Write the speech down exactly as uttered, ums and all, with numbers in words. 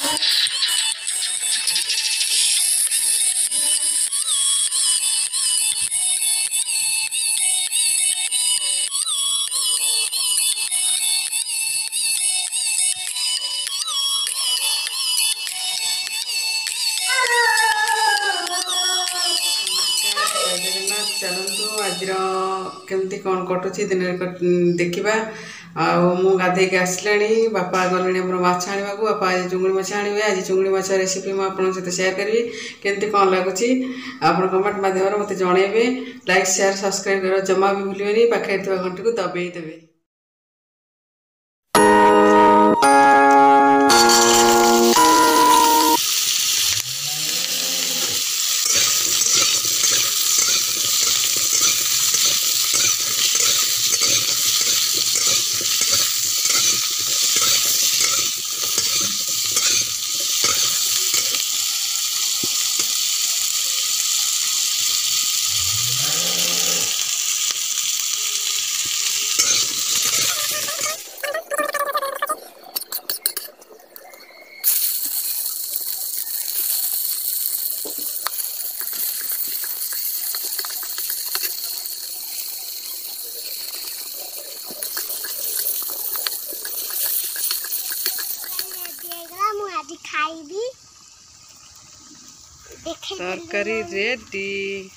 चलतु आज केमती कौन कटुची दिन देखा मु गाधे आसला बापा गले माछ आने बापा आज चुंगड़ी माछ आने आज चुंगड़ी माछ रेसिपी मुझे सहित सेयार करी केमती कौन लगुच आप कमेंट माध्यम मत जनइबे लाइक शेयर सब्सक्राइब कर जमा भी भूलिए पाखे घंटी को दबाई देवे। तरकारी रेडी।